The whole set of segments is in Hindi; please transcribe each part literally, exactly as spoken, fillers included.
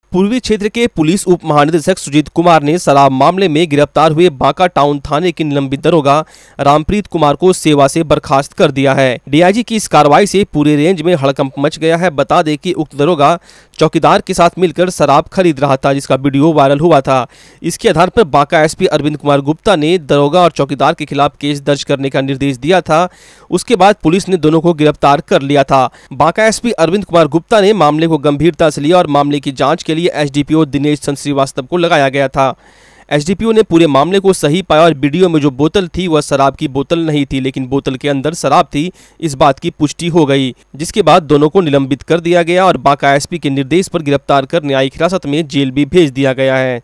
पूर्वी क्षेत्र के पुलिस उप महानिदेशक सुजीत कुमार ने शराब मामले में गिरफ्तार हुए बांका टाउन थाने के निलंबित दरोगा रामप्रीत कुमार को सेवा से बर्खास्त कर दिया है। डीआईजी की इस कार्रवाई से पूरे रेंज में हड़कंप मच गया है। बता दें कि उक्त दरोगा चौकीदार के साथ मिलकर शराब खरीद रहा था, जिसका वीडियो वायरल हुआ था। इसके आधार पर बांका एसपी अरविंद कुमार गुप्ता ने दरोगा और चौकीदार के खिलाफ केस दर्ज करने का निर्देश दिया था। उसके बाद पुलिस ने दोनों को गिरफ्तार कर लिया था। बांका एसपी अरविंद कुमार गुप्ता ने मामले को गंभीरता से लिया और मामले की जांच के लिए एसडीपीओ दिनेश चंद्र श्रीवास्तव को लगाया गया था। एसडीपीओ ने पूरे मामले को सही पाया और वीडियो में जो बोतल थी वह शराब की बोतल नहीं थी, लेकिन बोतल के अंदर शराब थी, इस बात की पुष्टि हो गई। जिसके बाद दोनों को निलंबित कर दिया गया और बांका एसपी के निर्देश पर गिरफ्तार कर न्यायिक हिरासत में जेल भी भेज दिया गया है।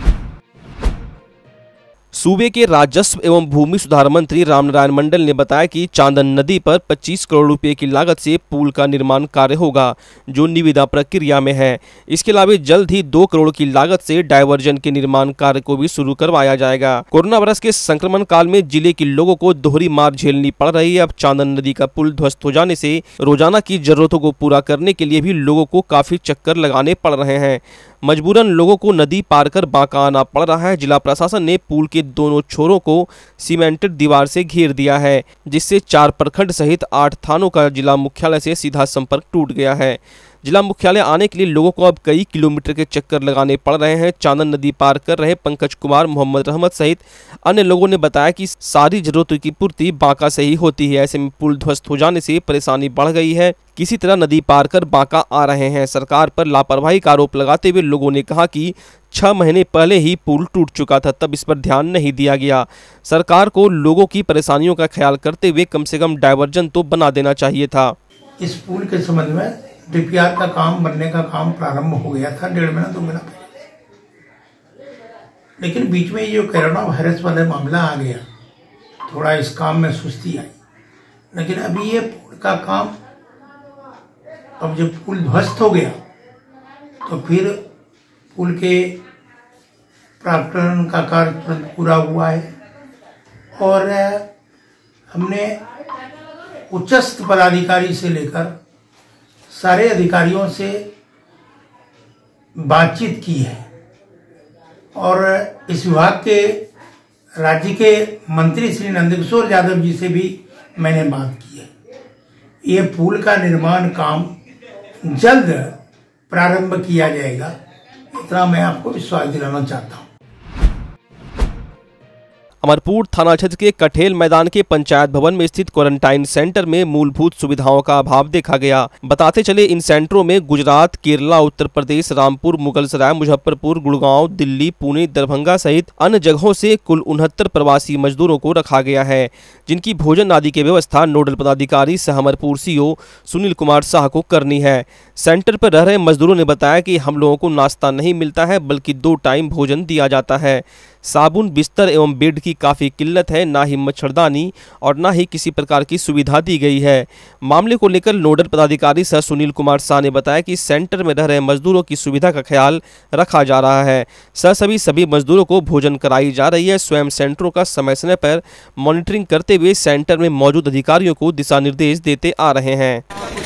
सूबे के राजस्व एवं भूमि सुधार मंत्री रामनारायण मंडल ने बताया कि चांदन नदी पर पच्चीस करोड़ रुपए की लागत से पुल का निर्माण कार्य होगा, जो निविदा प्रक्रिया में है। इसके अलावा जल्द ही दो करोड़ की लागत से डायवर्जन के निर्माण कार्य को भी शुरू करवाया जाएगा। कोरोना वायरस के संक्रमण काल में जिले के लोगों को दोहरी मार झेलनी पड़ रही है। अब चांदन नदी का पुल ध्वस्त हो जाने से रोजाना की जरूरतों को पूरा करने के लिए भी लोगों को काफी चक्कर लगाने पड़ रहे हैं। मजबूरन लोगों को नदी पार कर बांका आना पड़ रहा है। जिला प्रशासन ने पुल के दोनों छोरों को सीमेंटेड दीवार से घेर दिया है, जिससे चार प्रखंड सहित आठ थानों का जिला मुख्यालय से सीधा संपर्क टूट गया है। जिला मुख्यालय आने के लिए लोगों को अब कई किलोमीटर के चक्कर लगाने पड़ रहे हैं। चांदन नदी पार कर रहे पंकज कुमार, मोहम्मद रहमत सहित अन्य लोगों ने बताया कि सारी जरूरतों की पूर्ति बांका से ही होती है। ऐसे में पुल ध्वस्त हो जाने से परेशानी बढ़ गई है। किसी तरह नदी पार कर बांका आ रहे हैं। सरकार पर लापरवाही का आरोप लगाते हुए लोगों ने कहा कि छह महीने पहले ही पुल टूट चुका था, तब इस पर ध्यान नहीं दिया गया। सरकार को लोगों की परेशानियों का ख्याल करते हुए कम से कम डायवर्जन तो बना देना चाहिए था। इस पुल के संबंध में डीपीआर का काम बनने का काम प्रारंभ हो गया था डेढ़ महीना दो महीना पहले, लेकिन बीच में ये जो कोरोना वायरस वाला मामला आ गया, थोड़ा इस काम में सुस्ती आई। लेकिन अभी ये पुल का काम, अब जब पुल ध्वस्त हो गया तो फिर पुल के प्राकृतिक का कार्य पूरा हुआ है और हमने उच्चस्थ पदाधिकारी से लेकर सारे अधिकारियों से बातचीत की है और इस विभाग के राज्य के मंत्री श्री नंदकिशोर यादव जी से भी मैंने बात की है। ये पुल का निर्माण काम जल्द प्रारंभ किया जाएगा, इतना मैं आपको विश्वास दिलाना चाहता हूँ। अमरपुर थाना क्षेत्र के कठेल मैदान के पंचायत भवन में स्थित क्वारंटाइन सेंटर में मूलभूत सुविधाओं का अभाव देखा गया। बताते चले इन सेंटरों में गुजरात, केरला, उत्तर प्रदेश, रामपुर, मुगलसराय, मुजफ्फरपुर, गुड़गांव, दिल्ली, पुणे, दरभंगा सहित अन्य जगहों से कुल उनहत्तर प्रवासी मजदूरों को रखा गया है, जिनकी भोजन आदि की व्यवस्था नोडल पदाधिकारी सह अमरपुर सीओ सुनील कुमार शाह को करनी है। सेंटर पर रह रहे मजदूरों ने बताया कि हम लोगों को नाश्ता नहीं मिलता है, बल्कि दो टाइम भोजन दिया जाता है। साबुन, बिस्तर एवं बेड की काफ़ी किल्लत है, ना ही मच्छरदानी और ना ही किसी प्रकार की सुविधा दी गई है। मामले को लेकर नोडल पदाधिकारी सर सुनील कुमार शाह ने बताया कि सेंटर में रह रहे मजदूरों की सुविधा का ख्याल रखा जा रहा है। सर सभी सभी मजदूरों को भोजन कराई जा रही है। स्वयं सेंटरों का समय समय पर मॉनिटरिंग करते हुए सेंटर में मौजूद अधिकारियों को दिशा निर्देश देते आ रहे हैं।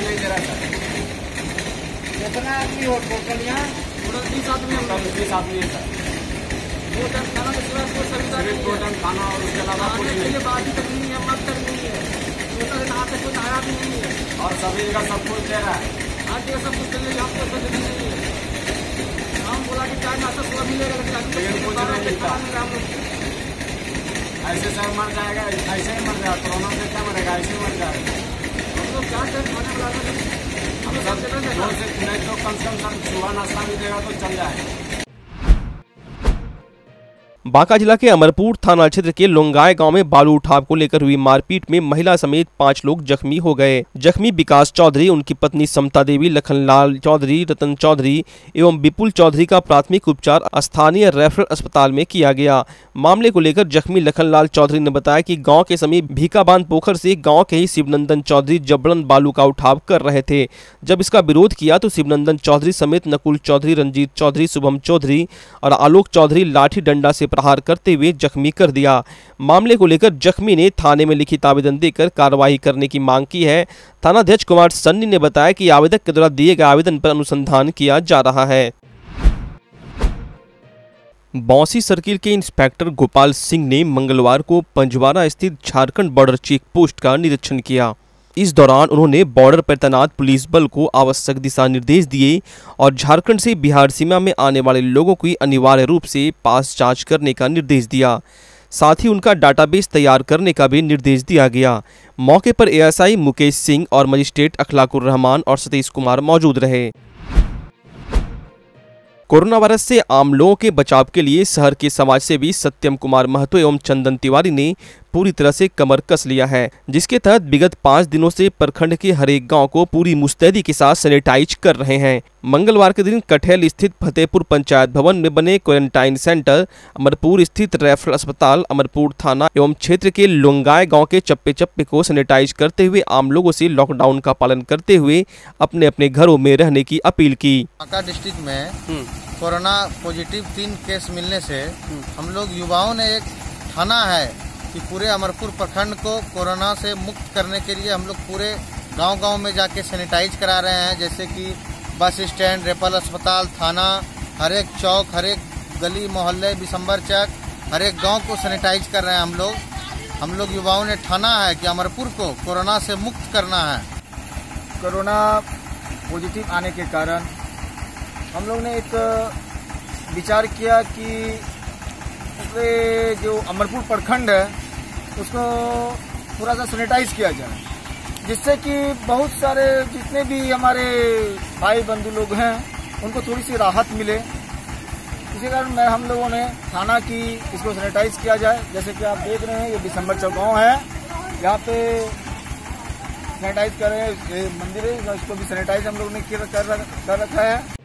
खाना और उसके अलावा कुछ नहीं है, मत करनी है, कुछ आया भी नहीं है और सभी का सब कुछ दे रहा है। आज सब कुछ चलिए, आपको कुछ नहीं है। हम बोला कि चाय नाश्ता सुबह मिलेगा, लेकिन कुछ नहीं मिलता। ऐसे सर मर जाएगा, ऐसे ही मर जाएगा। कोरोना से क्या मरेगा, ऐसे ही मर जाएगा। हम लोग क्या करें, खाने वाला हम सब नहीं तो कम से कम सुबह नाश्ता भी देगा तो चल जाएगा। बांका जिला के अमरपुर थाना क्षेत्र के लोंगाय गांव में बालू उठाव को लेकर हुई मारपीट में महिला समेत पांच लोग जख्मी हो गए। जख्मी विकास चौधरी, उनकी पत्नी समता देवी, लखनलाल चौधरी, रतन चौधरी एवं विपुल चौधरी का प्राथमिक उपचार स्थानीय रेफरल अस्पताल में किया गया। मामले को लेकर जख्मी लखनलाल चौधरी ने बताया कि गांव के समीप भीकाबांध पोखर से गांव के ही शिवनंदन चौधरी जबरन बालू का उठाव कर रहे थे। जब इसका विरोध किया तो शिवनंदन चौधरी समेत नकुल चौधरी, रंजीत चौधरी, शुभम चौधरी और आलोक चौधरी लाठी डंडा से प्रहार करते हुए जख्मी कर दिया। मामले को लेकर जख्मी ने थाने में लिखित आवेदन देकर कार्रवाई करने की मांग की है। थानाध्यक्ष कुमार सन्नी ने बताया कि आवेदक के द्वारा दिए गए आवेदन पर अनुसंधान किया जा रहा है। बौंसी सर्किल के इंस्पेक्टर गोपाल सिंह ने मंगलवार को पंजवारा स्थित झारखंड बॉर्डर चेक पोस्ट का निरीक्षण किया। इस दौरान उन्होंने बॉर्डर पर तैनात पुलिस बल को आवश्यक दिशा निर्देश दिए और झारखंड से बिहार सीमा में आने वाले लोगों की अनिवार्य रूप से पास जांच करने का निर्देश दिया। साथ ही उनका डाटाबेस तैयार करने का भी निर्देश दिया गया। मौके पर एएसआई मुकेश सिंह और मजिस्ट्रेट अखलाकुर रहमान और सतीश कुमार मौजूद रहे। कोरोना वायरस से आम लोगों के बचाव के लिए शहर के समाजसेवी सत्यम कुमार महतो एवं चंदन तिवारी ने पूरी तरह से कमर कस लिया है, जिसके तहत विगत पाँच दिनों से प्रखंड के हर एक गाँव को पूरी मुस्तैदी के साथ सैनिटाइज कर रहे हैं। मंगलवार के दिन कठेल स्थित फतेहपुर पंचायत भवन में बने क्वारंटाइन सेंटर, अमरपुर स्थित रेफरल अस्पताल, अमरपुर थाना एवं क्षेत्र के लोंगाय गाँव के चप्पे चप्पे को सैनिटाइज करते हुए आम लोगों से लॉकडाउन का पालन करते हुए अपने अपने घरों में रहने की अपील की। बांका डिस्ट्रिक्ट में कोरोना पॉजिटिव तीन केस मिलने से हम लोग युवाओं ने एक ठाना है कि पूरे अमरपुर प्रखंड को कोरोना से मुक्त करने के लिए हम लोग पूरे गांव-गांव में जाके सैनिटाइज करा रहे हैं। जैसे कि बस स्टैंड, रेफरल अस्पताल, थाना, हर एक चौक, हर एक गली मोहल्ले, बिशंबर चक, हर एक गांव को सैनिटाइज कर रहे हैं हम लोग। हम लोग युवाओं ने ठाना है कि अमरपुर को कोरोना से मुक्त करना है। कोरोना पॉजिटिव आने के कारण हम लोग ने एक विचार किया कि जो अमरपुर प्रखंड है उसको पूरा सा सैनिटाइज किया जाए, जिससे कि बहुत सारे जितने भी हमारे भाई बंधु लोग हैं उनको थोड़ी सी राहत मिले। इसी कारण मैं हम लोगों ने थाना की इसको सैनिटाइज किया जाए। जैसे कि आप देख रहे हैं ये दिसंबर चौक गाँव है, यहाँ पे सैनिटाइज कर रहे हैं। ये मंदिर है, इसको भी सैनिटाइज हम लोगों ने कर रखा है।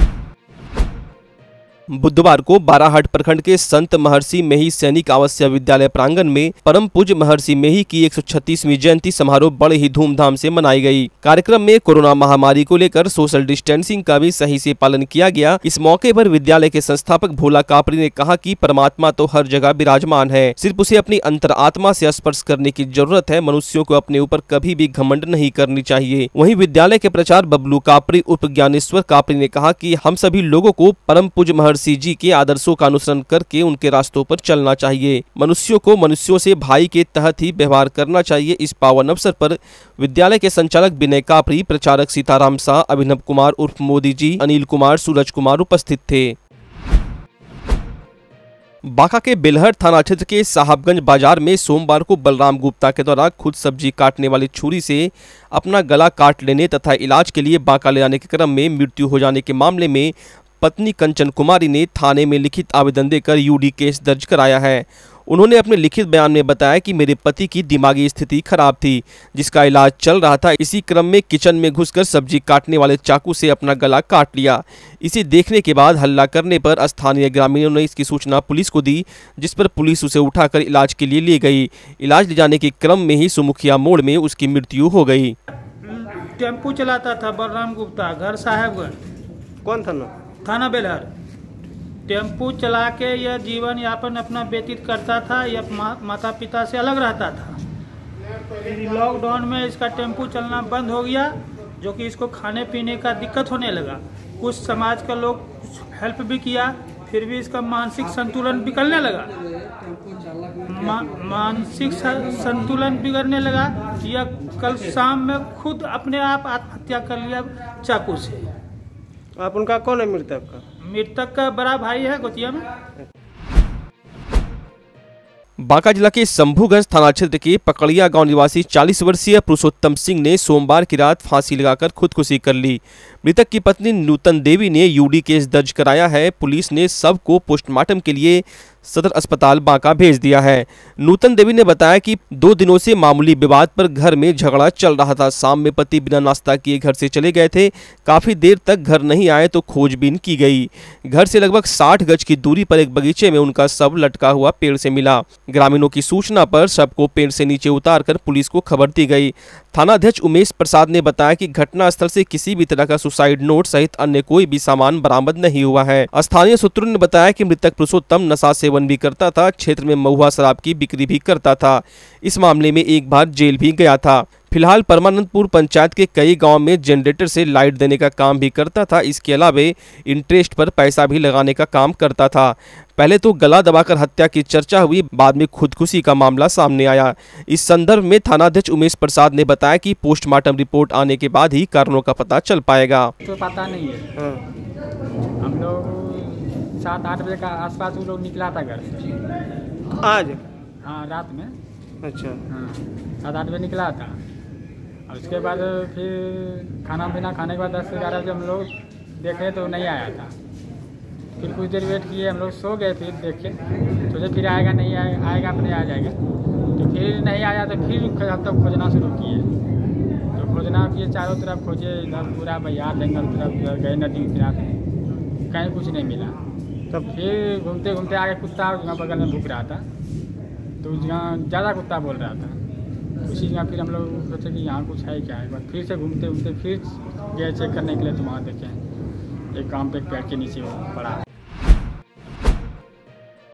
बुधवार को बाराहाट प्रखंड के संत महर्षि मेही सैनिक आवासीय विद्यालय प्रांगण में परम पूज्य महर्षि मेही की एक सौ छत्तीसवीं जयंती समारोह बड़े ही धूमधाम से मनाई गई। कार्यक्रम में कोरोना महामारी को लेकर सोशल डिस्टेंसिंग का भी सही से पालन किया गया। इस मौके पर विद्यालय के संस्थापक भोला कापरी ने कहा कि परमात्मा तो हर जगह विराजमान है, सिर्फ उसे अपनी अंतरात्मा से स्पर्श करने की जरूरत है। मनुष्यों को अपने ऊपर कभी भी घमंड नहीं करनी चाहिए। वहीं विद्यालय के प्रचार बबलू कापरी उर्फ ज्ञानेश्वर कापरी ने कहा कि हम सभी लोगों को परम पूज्य महर्षि जी के आदर्शों का अनुसरण करके उनके रास्तों पर चलना चाहिए। मनुष्यों को मनुष्यों से भाई के तहत ही व्यवहार करना चाहिए। इस पावन अवसर पर विद्यालय के संचालक विनय कापरी, प्रचारक सीताराम शाह, अभिनव कुमार उर्फ मोदी जी, अनिल कुमार, सूरज कुमार उपस्थित थे। बांका के बेलहर थाना क्षेत्र के साहबगंज बाजार में सोमवार को बलराम गुप्ता के द्वारा खुद सब्जी काटने वाली छुरी से अपना गला काट लेने तथा इलाज के लिए बांका ले जाने के क्रम में मृत्यु हो जाने के मामले में पत्नी कंचन कुमारी ने थाने में लिखित आवेदन देकर यूडी केस दर्ज कराया है। उन्होंने अपने लिखित बयान में बताया कि मेरे पति की दिमागी स्थिति खराब थी, जिसका इलाज चल रहा था। इसी क्रम में किचन में घुसकर सब्जी काटने वाले चाकू से अपना गला काट लिया। इसे देखने के बाद हल्ला करने पर स्थानीय ग्रामीणों ने इसकी सूचना पुलिस को दी, जिस पर पुलिस उसे उठाकर इलाज के लिए ले गई। इलाज ले जाने के क्रम में ही सुमुखिया मोड़ में उसकी मृत्यु हो गई। टेम्पू चलाता था बलराम गुप्ता, घर साहेबगंज। कौन थाना? थाना बेलहर। टेम्पू चला के यह जीवन यापन अपना व्यतीत करता था। यह मा, माता पिता से अलग रहता था। लॉकडाउन में इसका टेम्पू चलना बंद हो गया, जो कि इसको खाने पीने का दिक्कत होने लगा। कुछ समाज का लोग हेल्प भी किया, फिर भी इसका मानसिक संतुलन बिगड़ने लगा। मा, मानसिक संतुलन बिगड़ने लगा। यह कल शाम में खुद अपने आप आत्महत्या कर लिया चाकू से। आप उनका कौन है मृतक का? मृतक का बड़ा भाई है गोतिया में। बांका जिला के शंभूगंज थाना क्षेत्र के पकड़िया गांव निवासी चालीस वर्षीय पुरुषोत्तम सिंह ने सोमवार की रात फांसी लगाकर खुदकुशी कर ली। मृतक की पत्नी नूतन देवी ने यूडी केस दर्ज कराया है। पुलिस ने शव को पोस्टमार्टम के लिए सदर अस्पताल बांका भेज दिया है। नूतन देवी ने बताया कि दो दिनों से मामूली विवाद पर घर में झगड़ा चल रहा था। शाम में पति बिना नाश्ता किए घर से चले गए थे। काफी देर तक घर नहीं आए तो खोजबीन की गई। घर से लगभग साठ गज की दूरी पर एक बगीचे में उनका शव लटका हुआ पेड़ से मिला। ग्रामीणों की सूचना पर शव को पेड़ से नीचे उतारकर पुलिस को खबर दी गई। थानाध्यक्ष उमेश प्रसाद ने बताया कि घटनास्थल से किसी भी तरह का सुसाइड नोट सहित अन्य कोई भी सामान बरामद नहीं हुआ है। स्थानीय सूत्रों ने बताया कि मृतक पुरुषोत्तम नशा सेवन भी करता था। क्षेत्र में महुआ शराब की बिक्री भी करता था। इस मामले में एक बार जेल भी गया था। फिलहाल परमानंदपुर पंचायत के कई गांव में जनरेटर से लाइट देने का काम भी करता था। इसके अलावा इंटरेस्ट पर पैसा भी लगाने का काम करता था। पहले तो गला दबाकर हत्या की चर्चा हुई, बाद में खुदकुशी का मामला सामने आया। इस संदर्भ में थानाध्यक्ष उमेश प्रसाद ने बताया कि पोस्टमार्टम रिपोर्ट आने के बाद ही कारणों का पता चल पाएगा। तो पता नहीं है, हम लोग सात आठ बजे का आसपास वो लोग निकला था घर से आज। हाँ रात में। अच्छा। हाँ सात आठ बजे निकला था और उसके बाद फिर खाना पीना खाने के बाद दस ग्यारह बजे हम लोग देखे तो नहीं आया था। फिर कुछ देर वेट किए, हम लोग सो गए, फिर देखे सोचे फिर आएगा नहीं आएगा आएगा अपने आ जाएगा, तो फिर नहीं आया तो फिर हम तक खोजना शुरू किए। तो खोजना किए चारों तरफ खोजे, इधर पूरा बयार जंगल तरफ गए, नदी तरफ कहीं कुछ नहीं मिला। तब फिर घूमते घूमते आगे कुत्ता जहाँ बगल में भूख रहा था, तो जहाँ ज़्यादा कुत्ता बोल रहा था, उसी जगह फिर हम लोग सोचे कि यहाँ कुछ है क्या है। फिर से घूमते घूमते फिर गए चेक करने के लिए, तो वहाँ देखें एक काम पे पेड़ के नीचे पड़ा।